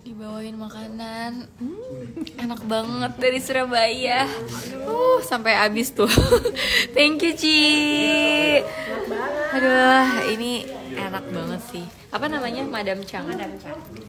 Dibawain makanan, enak banget dari Surabaya. Sampai habis tuh. Thank you Ci. Aduh, ini enak banget sih. Apa namanya? Madam Chang.